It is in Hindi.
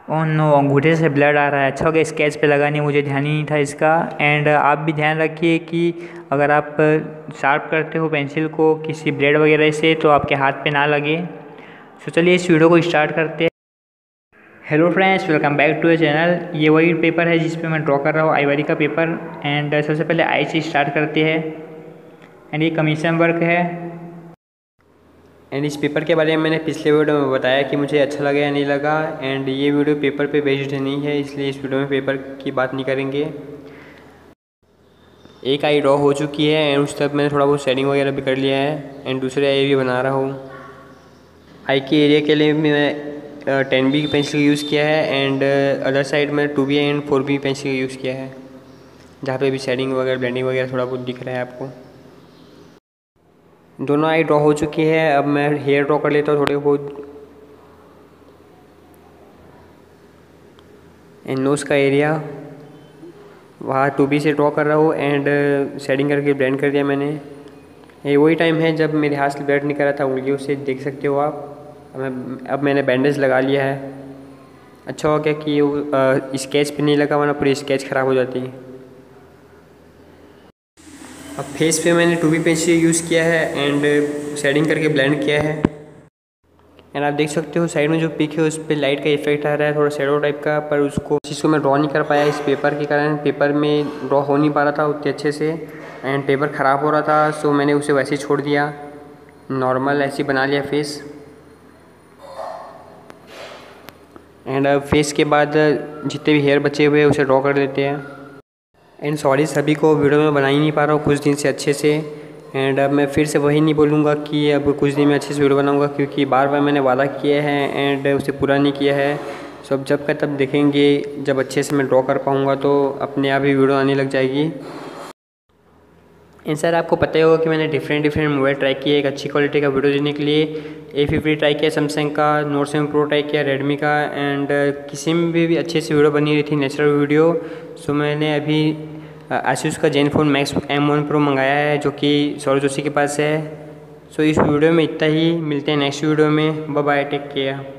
ओह नो, अंगूठे से ब्लड आ रहा है। अच्छा हो गया स्केच पे लगा नहीं, मुझे ध्यान ही नहीं था इसका। एंड आप भी ध्यान रखिए कि अगर आप शार्प करते हो पेंसिल को किसी ब्लेड वगैरह से तो आपके हाथ पे ना लगे। तो चलिए इस वीडियो को स्टार्ट करते हैं। Hello friends, welcome back to the channel. ये वही पेपर है जिस पे मैं ड्रॉ कर रहा हूँ, आइवरी का पेपर। एंड सबसे पहले आई से स्टार्ट करते हैं। एंड ये कमीशन वर्क है। एंड इस पेपर के बारे में मैंने पिछले वीडियो में बताया कि मुझे अच्छा लगा या नहीं लगा। एंड ये वीडियो पेपर पे बेस्ड नहीं है, इसलिए इस वीडियो में पेपर की बात नहीं करेंगे। एक आई ड्रॉ हो चुकी है एंड उस तक मैंने थोड़ा बहुत शेडिंग वगैरह भी कर लिया है। एंड दूसरे आई भी बना रहा हूँ। आई के एरिया के लिए मैं 10B की पेंसिल यूज़ किया है। एंड अदर साइड में 2B and 4B pencil use किया है, जहाँ पे भी शेडिंग वगैरह ब्लेंडिंग वगैरह थोड़ा बहुत दिख रहा है आपको। दोनों आई ड्रॉ हो चुकी है। अब मैं हेयर ड्रॉ कर लेता हूँ थोड़े बहुत। एंड नोज़ का एरिया वहाँ 2B से ड्रॉ कर रहा हूँ। एंड शेडिंग करके ब्लेंड कर दिया मैंने। ये वही टाइम है जब मेरे हाथ से ब्लेंड नहीं कर रहा था, उंगलियों से, देख सकते हो आप। अब मैंने बैंडेज लगा लिया है। अच्छा हो गया कि स्केच पे नहीं लगा, वरना पूरी स्केच ख़राब हो जाती है। अब फेस पे मैंने 2B पेंसिल यूज़ किया है एंड शेडिंग करके ब्लेंड किया है। एंड आप देख सकते हो साइड में जो पिक है उस पर लाइट का इफेक्ट आ रहा है, थोड़ा शेडो टाइप का। पर उसको जिसको मैं ड्रॉ नहीं कर पाया इस पेपर के कारण। पेपर में ड्रॉ हो नहीं पा रहा था उतने अच्छे से एंड पेपर ख़राब हो रहा था। सो मैंने उसे वैसे ही छोड़ दिया, नॉर्मल ऐसे ही बना लिया फेस। एंड अब फेस के बाद जितने भी हेयर बचे हुए हैं उसे ड्रॉ कर लेते हैं। एंड सॉरी सभी को, वीडियो में बना ही नहीं पा रहा हूँ कुछ दिन से अच्छे से। एंड अब मैं फिर से वही नहीं बोलूँगा कि अब कुछ दिन में अच्छे से वीडियो बनाऊँगा, क्योंकि बार बार मैंने वादा किया है एंड उसे पूरा नहीं किया है। सो अब जब का तब देखेंगे, जब अच्छे से मैं ड्रॉ कर पाऊँगा तो अपने आप ही वीडियो आने लग जाएगी। एंड सर आपको पता ही होगा कि मैंने डिफरेंट मोबाइल ट्राई किए एक अच्छी क्वालिटी का वीडियो देने के लिए। A50 ट्राई किया, सैमसंग का Note 7 Pro ट्राई किया, रेडमी का। एंड किसी में भी अच्छे से वीडियो बनी रही थी, नेचुरल वीडियो। सो मैंने अभी आसूस का Zenfone Max M1 Pro मंगाया है, जो कि सौरभ जोशी के पास है। सो इस वीडियो में इतना ही, मिलते हैं नेक्स्ट वीडियो में। Bye bye, take care.